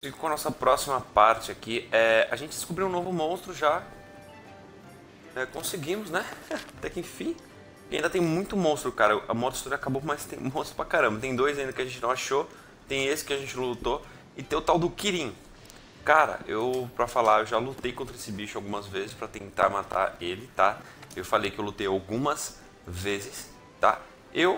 com a nossa próxima parte aqui. A gente descobriu um novo monstro já. Conseguimos, né? Até que enfim. E ainda tem muito monstro, cara. A modo história acabou, mas tem monstro pra caramba. Tem dois ainda que a gente não achou. Tem esse que a gente não lutou. E tem o tal do Kirin. Cara, pra falar, eu já lutei contra esse bicho algumas vezes pra tentar matar ele, tá? Eu falei que eu lutei algumas vezes, tá? Eu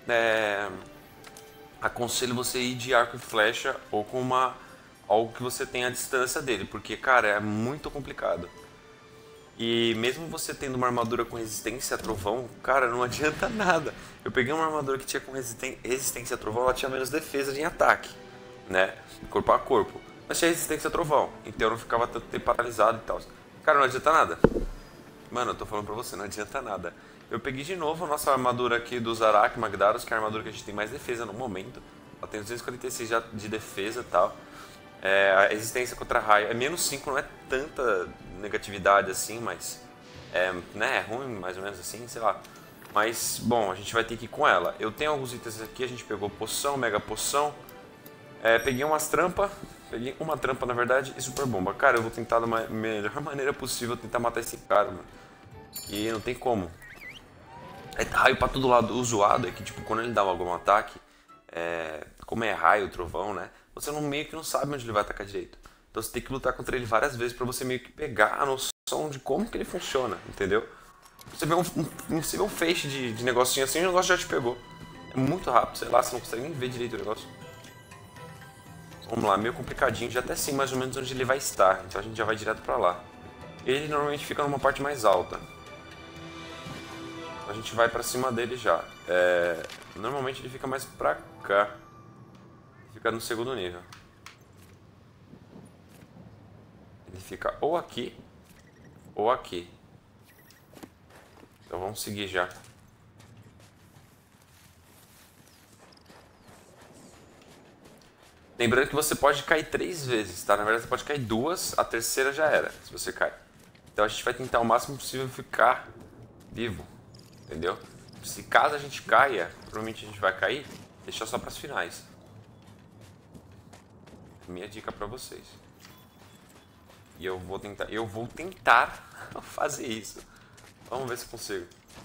aconselho você ir de arco e flecha ou com algo que você tenha a distância dele, porque, cara, é muito complicado. E mesmo você tendo uma armadura com resistência a trovão, cara, não adianta nada. Eu peguei uma armadura que tinha com resistência a trovão, ela tinha menos defesa em ataque, né? Corpo a corpo. Mas tinha resistência a trovão, então eu não ficava tanto tempo paralisado e tal. Cara, não adianta nada. Mano, eu tô falando pra você, não adianta nada. Eu peguei de novo a nossa armadura aqui do Zarak Magdaros, que é a armadura que a gente tem mais defesa no momento. Ela tem 246 de defesa e tal. A resistência contra raio é menos 5, não é tanta negatividade assim, mas é ruim mais ou menos assim, sei lá. Mas, bom, a gente vai ter que ir com ela. Eu tenho alguns itens aqui, a gente pegou poção, mega poção. Peguei umas trampas, peguei uma trampa na verdade e super bomba. Cara, eu vou tentar da melhor maneira possível tentar matar esse cara, mano. Que não tem como. É raio pra todo lado. O zoado é que, tipo, quando ele dá algum ataque, como é raio, trovão, né? Você meio que não sabe onde ele vai atacar direito. Então você tem que lutar contra ele várias vezes pra você meio que pegar a noção de como que ele funciona, entendeu? Você vê um feixe de negocinho assim, o negócio já te pegou. É muito rápido, sei lá, você não consegue nem ver direito o negócio. Vamos lá, meio complicadinho, já até sei mais ou menos onde ele vai estar, então a gente já vai direto pra lá. Ele normalmente fica numa parte mais alta. A gente vai pra cima dele já. Normalmente ele fica mais pra cá. Fica no segundo nível. Ele fica ou aqui ou aqui. Então vamos seguir já. Lembrando que você pode cair 3 vezes, tá? Na verdade você pode cair 2, a terceira já era, se você cai. Então a gente vai tentar o máximo possível ficar vivo, entendeu? Se caso a gente caia, provavelmente a gente vai cair, deixa só para as finais. Minha dica para vocês. E eu vou tentar fazer isso. Vamos ver se consigo.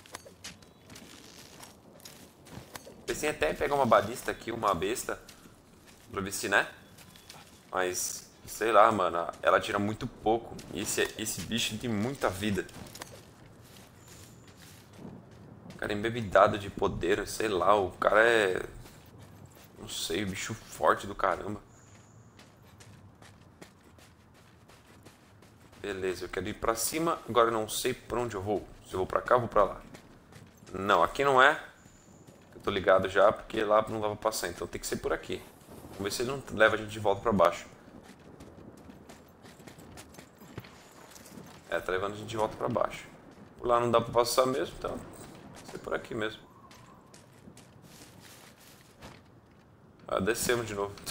Pensei até em pegar uma balista aqui, uma besta, pra ver se, né? Mas, sei lá, mano, ela tira muito pouco. E esse bicho tem muita vida. Cara, embebedado de poder, sei lá, o cara é... Não sei, bicho forte do caramba. Beleza, eu quero ir pra cima, agora eu não sei pra onde eu vou. Se eu vou pra cá ou vou pra lá. Não, aqui não é. Eu tô ligado já, porque lá não dava pra passar, então tem que ser por aqui. Vamos ver se ele não leva a gente de volta pra baixo. Tá levando a gente de volta pra baixo. Por lá não dá pra passar mesmo, então tem que ser por aqui mesmo. Descemos de novo.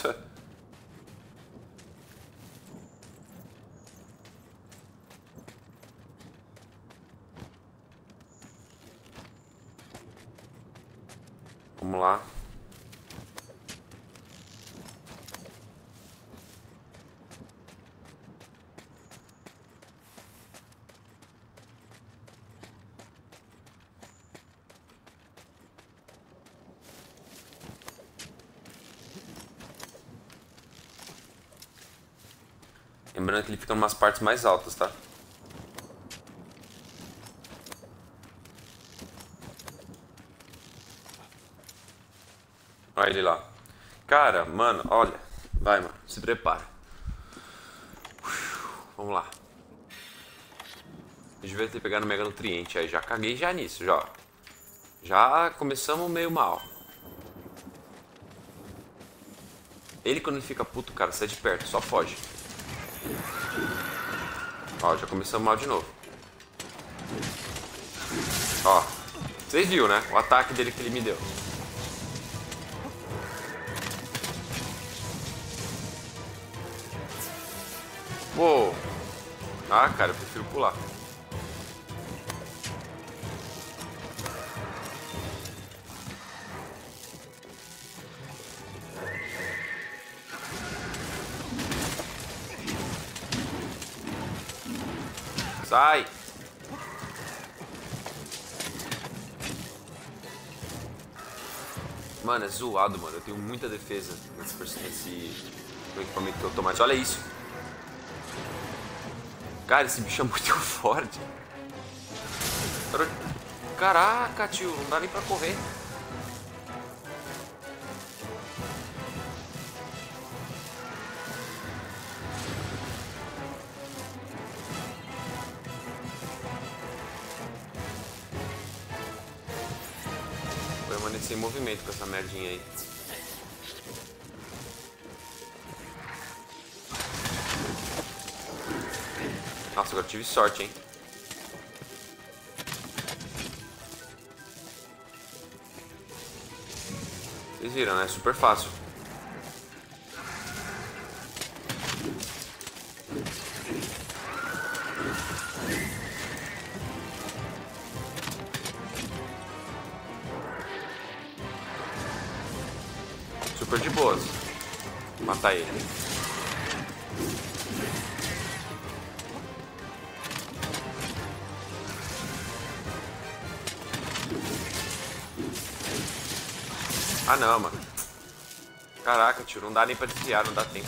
Vamos lá. Lembrando que ele fica em umas partes mais altas, tá? Olha ele lá. Cara, mano, olha. Vai, mano. Se prepara. Vamos lá. Eu devia ter pegado o Mega Nutriente aí. Já caguei já nisso, já. Já começamos meio mal. Ele quando ele fica puto, cara, sai de perto. Só foge. Ó, já começamos mal de novo. Ó. Vocês viram, né? O ataque dele que ele me deu. Uou. Ah, cara, eu prefiro pular. Sai! Mano, é zoado, mano. Eu tenho muita defesa nesse equipamento que eu tô, mas olha isso. Cara, esse bicho é muito forte. Caraca, tio, não dá nem pra correr. Vou permanecer em movimento com essa merdinha aí. Nossa, agora eu tive sorte, hein? Vocês viram, né? Super fácil. Super de boas. Matar ele. Ah não, mano. Caraca, tio, não dá nem pra desviar, não dá tempo.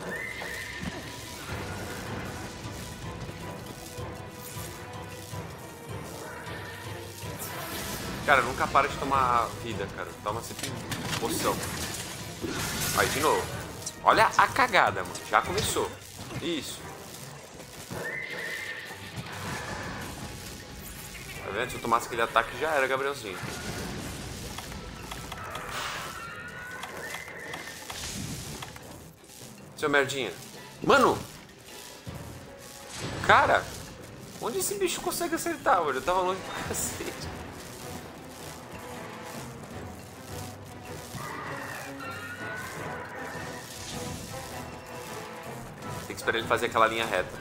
Cara, nunca para de tomar vida, cara. Toma sempre poção. Aí, de novo. Olha a cagada, mano. Já começou. Isso. Tá vendo? Se eu tomasse aquele ataque, já era, Gabrielzinho. Seu merdinha. Mano! Cara! Onde esse bicho consegue acertar, mano? Eu tava longe pra cacete. Tem que esperar ele fazer aquela linha reta.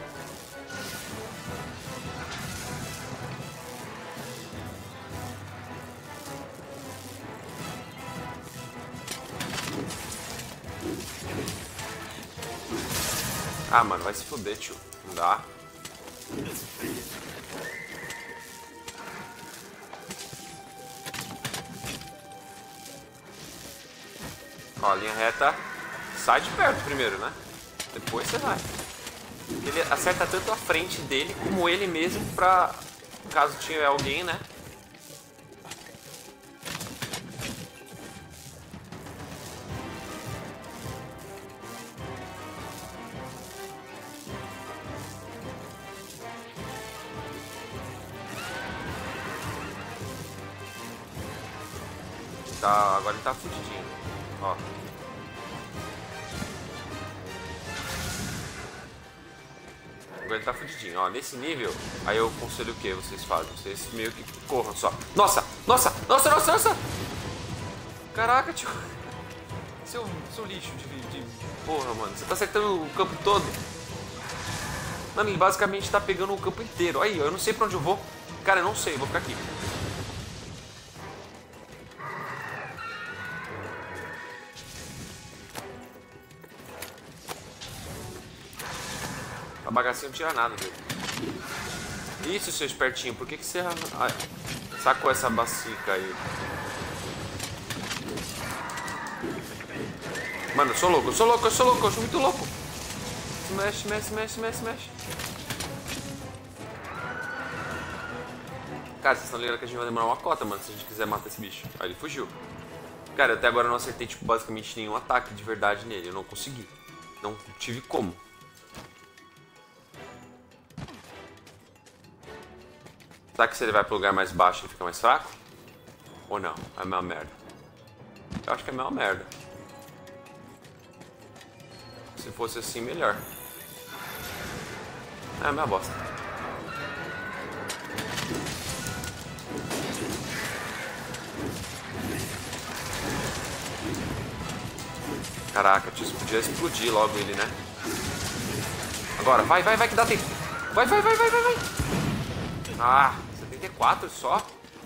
Ah, mano, vai se fuder, tio. Não dá. Ó, linha reta. Sai de perto primeiro, né? Depois você vai. Ele acerta tanto a frente dele como ele mesmo pra... Caso tiver alguém, né? Tá, agora ele tá fudidinho. Ó. Agora ele tá fudidinho. Ó, nesse nível, aí eu aconselho o que vocês fazem? Vocês meio que corram só. Nossa! Nossa! Nossa, nossa, nossa! Caraca, tio. Seu lixo de... Porra, mano. Você tá acertando o campo todo. Mano, ele basicamente tá pegando o campo inteiro. Aí, eu não sei pra onde eu vou. Cara, eu não sei. Eu vou ficar aqui. A bagacinha não tira nada dele. Isso, seu espertinho. Por que você sacou essa bacica aí? Mano, eu sou louco, eu sou louco, eu sou louco, eu sou muito louco. Se mexe, mexe, mexe, mexe, mexe. Cara, vocês estão ligados que a gente vai demorar uma cota, mano, se a gente quiser matar esse bicho. Aí ele fugiu. Cara, até agora eu não acertei, tipo, basicamente nenhum ataque de verdade nele. Eu não consegui. Não tive como. Será que se ele vai pro lugar mais baixo ele fica mais fraco? Ou não? É a mesma merda. Eu acho que é a mesma merda. Se fosse assim, melhor. É a mesma bosta. Caraca, tio, você podia explodir logo ele, né? Agora, vai, vai, vai que dá tempo. Vai, vai, vai, vai, vai, vai. Ah, 74 só?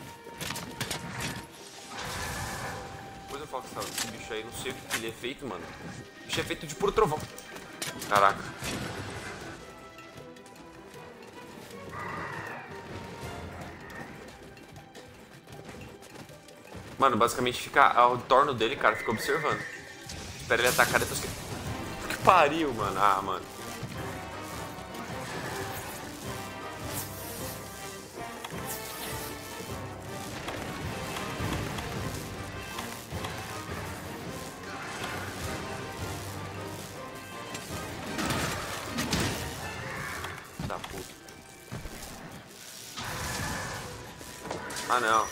Depois eu falo que esse bicho aí, não sei o que ele é feito, mano. O bicho é feito de puro trovão. Caraca. Mano, basicamente fica ao torno dele, cara, fica observando. Espera ele atacar depois que... Que pariu, mano. Ah, mano. Da puta. Ah, não.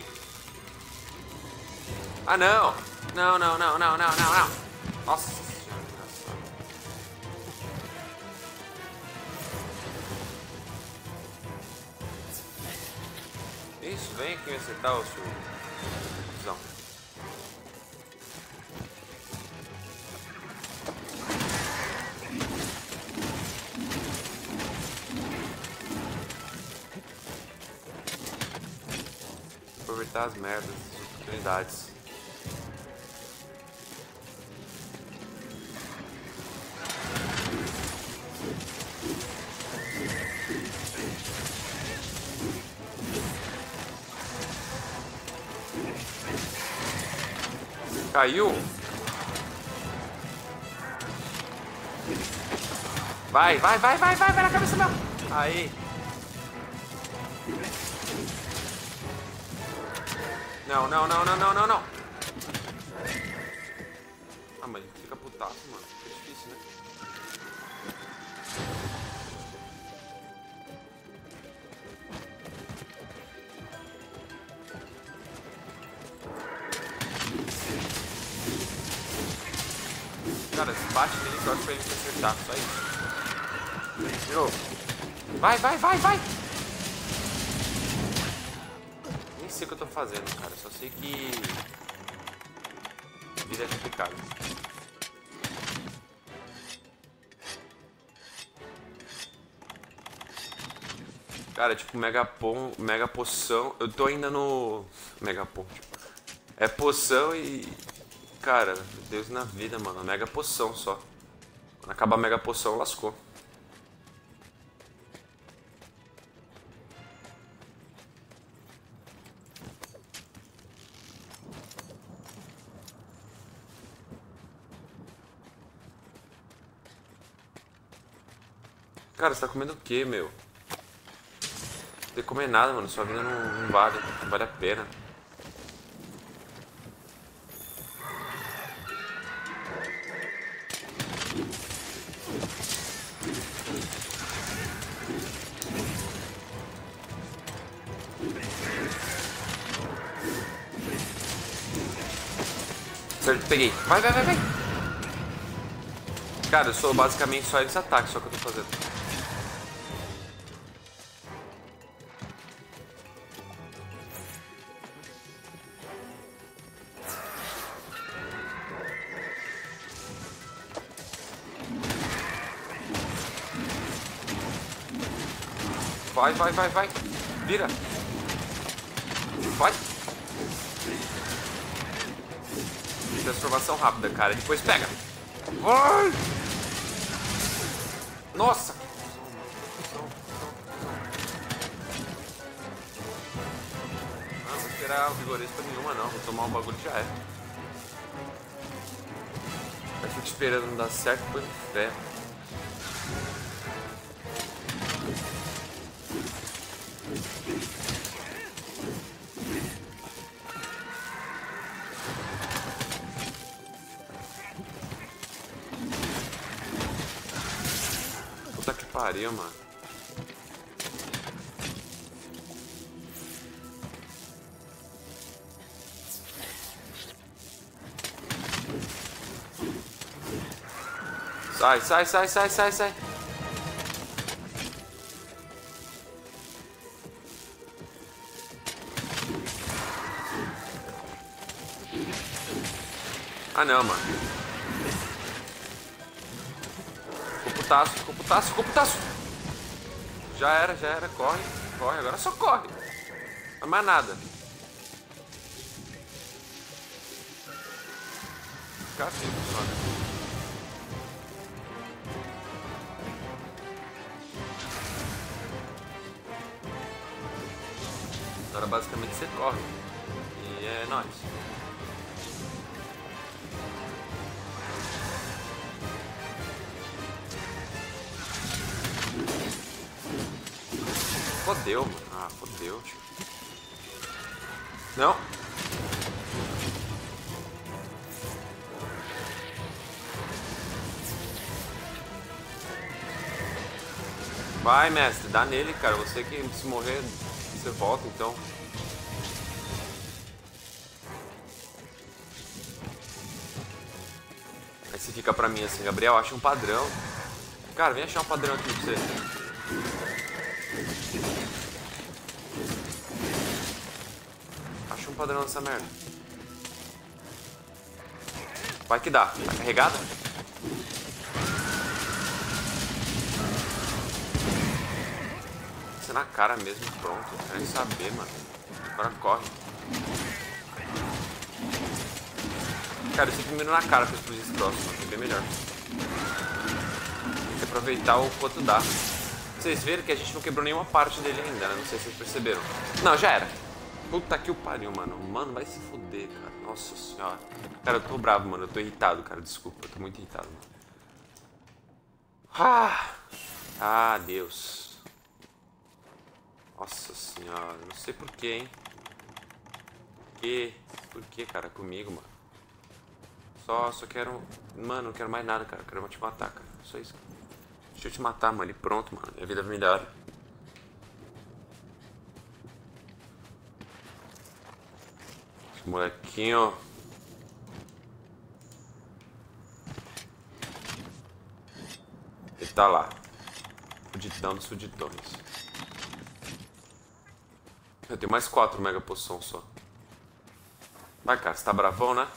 Ah, não. Não, não, não, não, não, não, não. Nossa senhora, engraçado. Isso, vem aqui me acertar, ô seu cuzão. Aproveitar as merdas, as oportunidades. Caiu? Vai, vai, vai, vai, vai, vai na cabeça não. Aí. Não, não, não, não, não, não, não. Ah, mas fica putaço, mano. Fica difícil, né? Cara, se bate nele, torce pra ele te acertar, só isso. De novo. Vai, vai, vai, vai! Nem sei o que eu tô fazendo, cara. Só sei que... vida é complicada. Cara, tipo, mega poção... Eu tô ainda no... Megapom, tipo... É poção e... Cara, Deus na vida, mano. Mega poção só. Quando acabar a mega poção, lascou. Cara, você tá comendo o que, meu? Não tem que comer nada, mano. Sua vida não vale. Não vale a pena. Certo, peguei. Vai, vai, vai, vai. Cara, eu sou basicamente só esse ataque, só que eu tô fazendo. Vai, vai, vai, vai. Vira. Vai. Transformação rápida, cara. Depois pega. Vai. Nossa. Não vou esperar o vigorista nenhuma, não. Vou tomar um bagulho e já é. Eu fico esperando não dar certo, depois no ferro. Puta que pariu, mano. Sai, sai, sai, sai, sai, sai. Ah, não, mano. Ficou putaço, ficou putaço, ficou putaço. Já era, já era. Corre, corre. Agora só corre. Não é mais nada. Fica assim, funciona. Agora basicamente você corre. E É nóis. Fodeu, mano. Ah, fodeu, tio. Não. Vai, mestre. Dá nele, cara. Você que se morrer, você volta, então. Aí você fica pra mim assim, Gabriel, acha um padrão. Cara, vem achar um padrão aqui pra você. Acha um padrão nessa merda. Vai que dá. Tá carregado? Você na cara mesmo, pronto. Não quero nem saber, mano. Agora corre. Cara, eu sempre miro na cara pra explodir esse troço, mano. É bem melhor. Tem que aproveitar o quanto dá. Vocês viram que a gente não quebrou nenhuma parte dele ainda, né? Não sei se vocês perceberam. Não, já era. Puta que o pariu, mano. Mano, vai se fuder, cara. Nossa senhora. Cara, eu tô bravo, mano. Eu tô irritado, cara. Desculpa. Eu tô muito irritado, mano. Ah, Deus. Nossa senhora. Não sei porquê, hein. Por que, cara? Comigo, mano. Só quero... Mano, não quero mais nada, cara. Eu quero te matar, cara. Só isso, cara. Deixa eu te matar, mano. E pronto, mano. Minha vida vai melhor. Esse molequinho... Ele tá lá. Fudidão dos fudidões. Eu tenho mais 4 mega poção só. Vai, cara. Você tá bravão, né?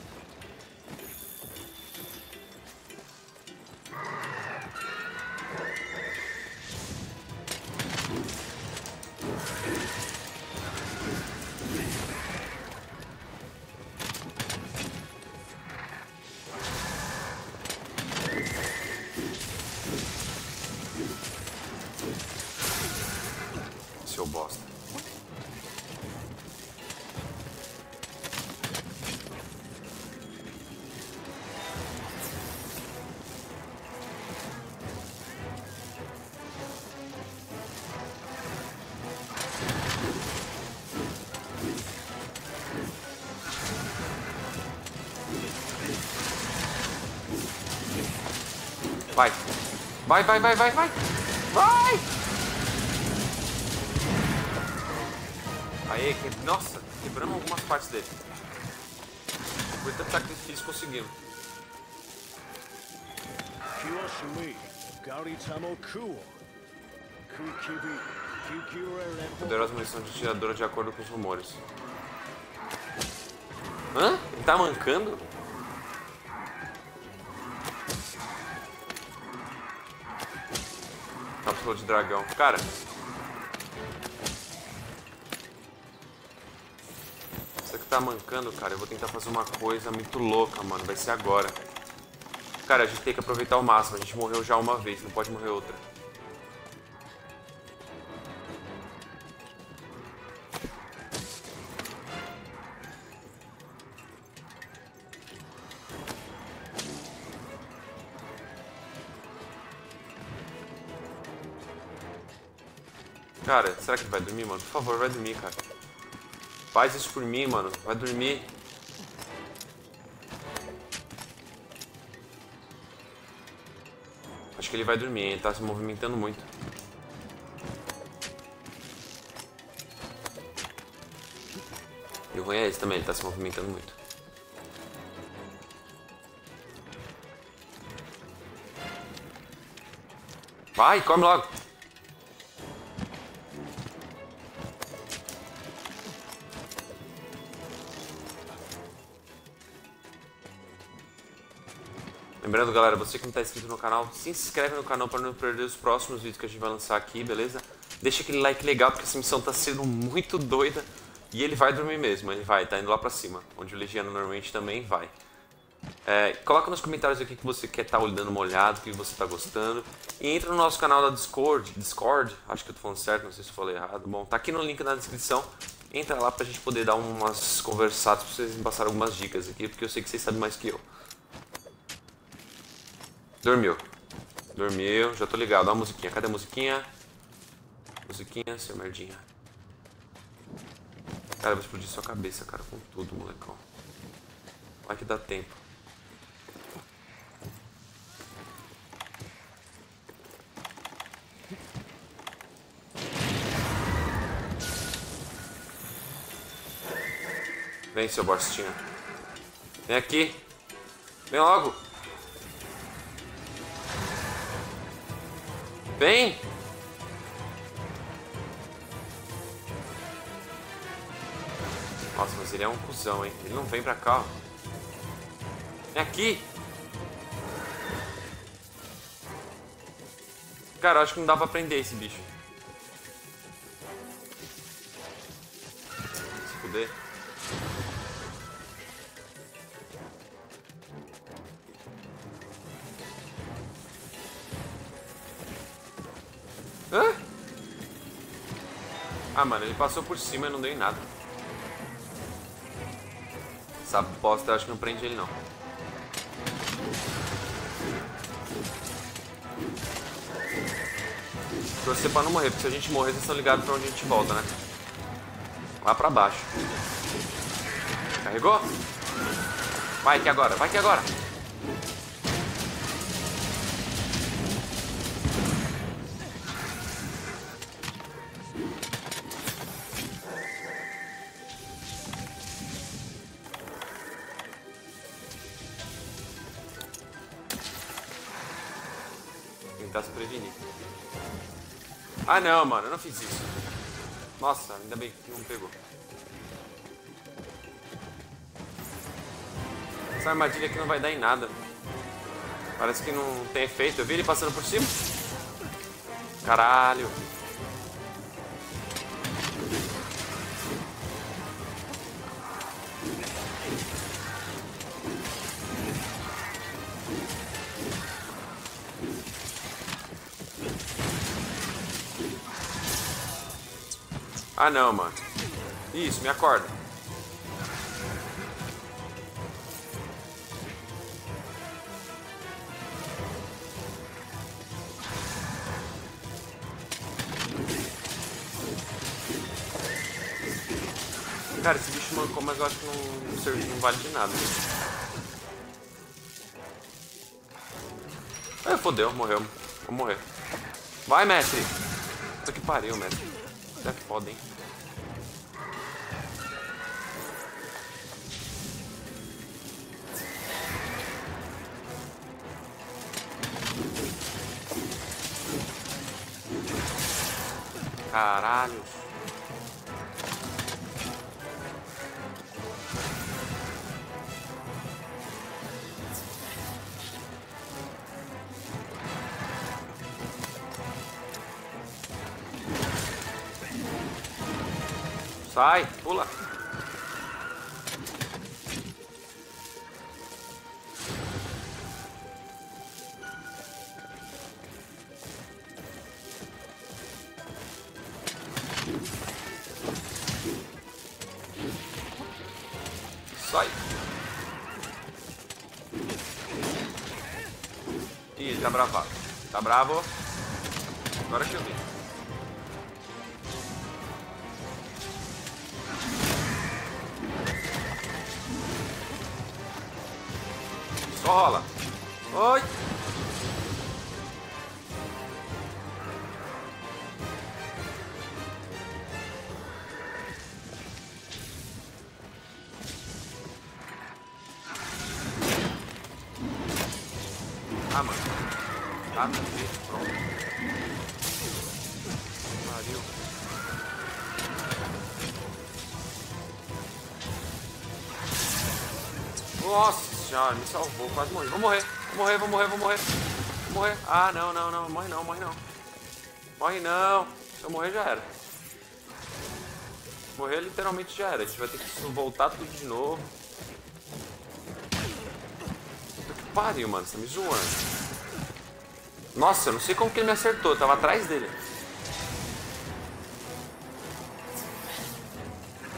Seu bosta. Vai. Vai! Aê, nossa, quebramos algumas partes dele. Foi tanto sacrifício conseguimos. Poderosa munição de tiradora de acordo com os rumores. Hã? Ele tá mancando? Cápsula de dragão. Cara. Você que tá mancando, cara. Eu vou tentar fazer uma coisa muito louca, mano. Vai ser agora. Cara, a gente tem que aproveitar ao máximo. A gente morreu já uma vez, não pode morrer outra. Cara, será que ele vai dormir, mano? Por favor, vai dormir, cara. Faz isso por mim, mano. Vai dormir. Acho que ele vai dormir, hein? Ele tá se movimentando muito. E o ruim é esse também, ele tá se movimentando muito. Vai, come logo. Lembrando, galera, você que não está inscrito no canal, se inscreve no canal para não perder os próximos vídeos que a gente vai lançar aqui, beleza? Deixa aquele like legal, porque essa missão tá sendo muito doida. E ele vai dormir mesmo, ele vai, tá indo lá pra cima, onde o Legiano normalmente também vai. Coloca nos comentários aqui que você quer estar dando uma olhada, o que você tá gostando. E entra no nosso canal da Discord, acho que eu tô falando certo, não sei se eu falei errado. Bom, tá aqui no link na descrição. Entra lá pra gente poder dar umas conversadas pra vocês me passarem algumas dicas aqui, porque eu sei que vocês sabem mais que eu. Dormiu. Dormiu, já tô ligado. Ó a musiquinha. Cadê a musiquinha? Musiquinha, seu merdinha. Cara, eu vou explodir sua cabeça, cara, com tudo, molecão. Vai que dá tempo. Vem, seu bostinha. Vem aqui. Vem logo. Vem. Nossa, mas ele é um cuzão, hein? Ele não vem pra cá, ó. Vem aqui. Cara, eu acho que não dá pra prender esse bicho. Se fuder. Hã? Ah, mano, ele passou por cima e não deu em nada. Essa bosta eu acho que não prende ele, não. Torcer pra não morrer, porque se a gente morrer, vocês estão ligados pra onde a gente volta, né? Lá pra baixo. Carregou? Vai que agora, vai que agora! Tentar se prevenir. Ah não, mano, eu não fiz isso. Nossa, ainda bem que não pegou. Essa armadilha aqui não vai dar em nada. Parece que não tem efeito. Eu vi ele passando por cima. Caralho. Ah não, mano. Isso, me acorda. Cara, esse bicho mancou, mas eu acho que não serve, não vale de nada. Ah, fodeu, morreu. Vou morrer. Vai, mestre. Puta que pariu, mestre. Isso é foda, hein. Caralho. Sai, pula. Sai. Ih, ele tá bravado. Tá bravo. Agora que eu vi. Só rola. Oi. Ah, mano. Tá no jeito, pronto. Pariu. Nossa senhora, me salvou, quase morri. Vou morrer, vou morrer, vou morrer, vou morrer. Vou morrer. Ah, não, não, não. Morre não, morre não. Morre não. Se eu morrer já era. Morrer literalmente já era. A gente vai ter que voltar tudo de novo. Puta que pariu, mano. Você tá me zoando. Nossa, eu não sei como que ele me acertou. Eu tava atrás dele.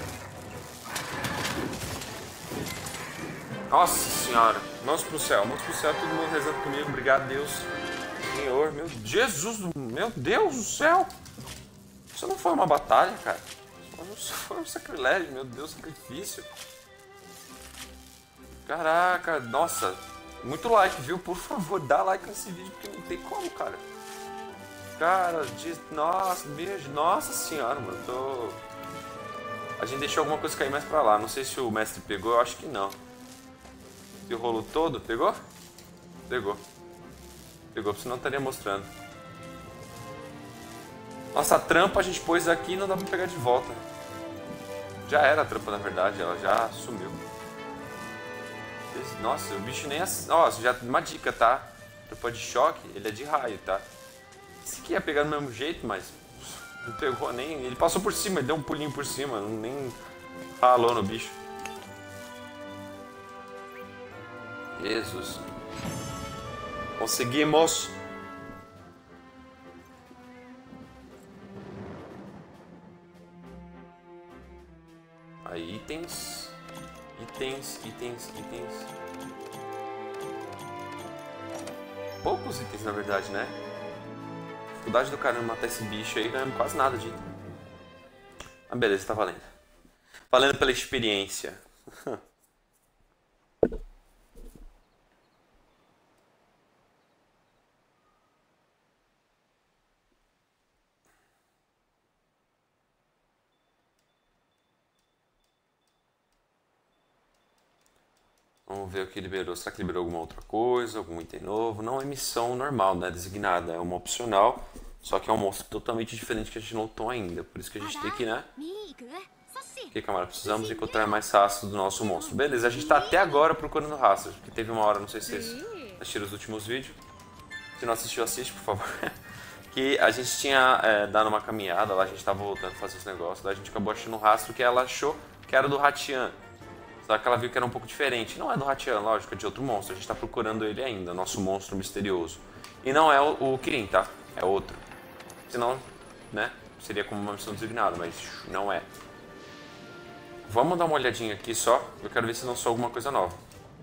Nossa senhora. Mãos pro céu, todo mundo rezando comigo. Obrigado, Deus. Senhor, meu Jesus, meu Deus do céu. Isso não foi uma batalha, cara. Isso foi um sacrilégio, meu Deus, sacrifício. Caraca, nossa. Muito like, viu? Por favor, dá like nesse vídeo, porque não tem como, cara. Cara, nossa, beijo. Nossa senhora, mano. A gente deixou alguma coisa cair mais pra lá. Não sei se o mestre pegou, eu acho que não. E o rolo todo, pegou? Pegou. Pegou, senão eu estaria mostrando. Nossa, a trampa a gente pôs aqui e não dá pra pegar de volta. Já era a trampa, na verdade, ela já sumiu. Nossa, o bicho nem... Nossa, já uma dica, tá? Trampa de choque, ele é de raio, tá? Esse aqui ia pegar do mesmo jeito, mas... Não pegou nem... Ele passou por cima, ele deu um pulinho por cima, nem ralou no bicho. Jesus. Conseguimos. Aí itens. Itens. Poucos itens, na verdade, né? Dificuldade do caramba matar esse bicho aí, ganhando quase nada de item. Ah, beleza, tá valendo. Valendo pela experiência. Vamos ver o que liberou. Será que liberou alguma outra coisa? Algum item novo? Não é missão normal, né? Designada. É uma opcional. Só que é um monstro totalmente diferente que a gente não lutou ainda. Por isso que a gente tem que, né? Ok, camarada. Precisamos encontrar mais rastros do nosso monstro. Beleza, a gente tá até agora procurando rastros. Porque teve uma hora, não sei se vocês assistiram os últimos vídeos. Se não assistiu, assiste, por favor. Que a gente tinha dado uma caminhada lá. A gente tava voltando a fazer os negócios. Daí a gente acabou achando um rastro que ela achou que era do Hatian. Só que ela viu que era um pouco diferente. Não é do Hatian, lógico, é de outro monstro. A gente tá procurando ele ainda, nosso monstro misterioso. E não é o Kirin, tá? É outro. Senão, né, seria como uma missão designada, mas não é. Vamos dar uma olhadinha aqui só. Eu quero ver se não sou alguma coisa nova.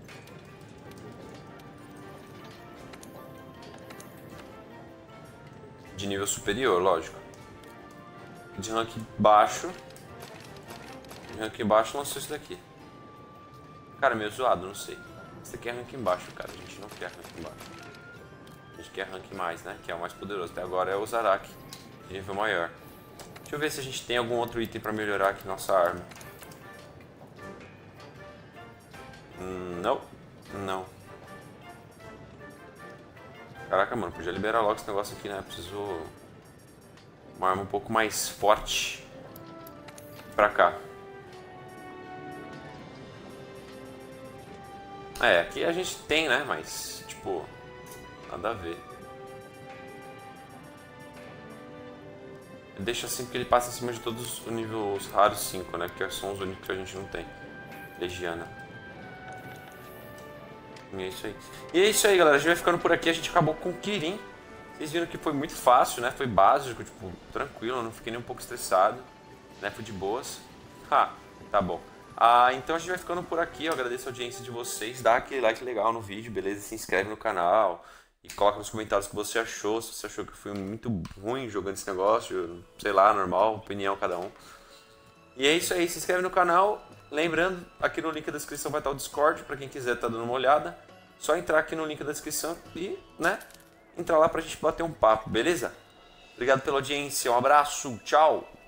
De nível superior, lógico. De rank baixo. De rank baixo lançou isso daqui. Cara, meio zoado, não sei. Esse aqui é rank embaixo, cara. A gente não quer rank embaixo. A gente quer rank mais, né? Que é o mais poderoso. Até agora é o Zaraki, de nível maior. Deixa eu ver se a gente tem algum outro item pra melhorar aqui nossa arma. Não. Não. Caraca, mano. Podia liberar logo esse negócio aqui, né? Preciso... Uma arma um pouco mais forte. Pra cá. É, aqui a gente tem, né? Mas, tipo, nada a ver. Deixa assim porque ele passa acima de todos os níveis raros 5, né? Que são os únicos que a gente não tem. Legiana. E é isso aí. E é isso aí, galera. A gente vai ficando por aqui. A gente acabou com o Kirin. Vocês viram que foi muito fácil, né? Foi básico, tipo, tranquilo. Eu não fiquei nem um pouco estressado. Né? Foi de boas. Tá bom. Então a gente vai ficando por aqui, eu agradeço a audiência de vocês, dá aquele like legal no vídeo, beleza? Se inscreve no canal e coloca nos comentários o que você achou, se você achou que foi muito ruim jogando esse negócio, sei lá, normal, opinião cada um. E é isso aí, se inscreve no canal, lembrando, aqui no link da descrição vai estar o Discord, pra quem quiser tá dando uma olhada, só entrar aqui no link da descrição e, né, entrar lá pra gente bater um papo, beleza? Obrigado pela audiência, um abraço, tchau!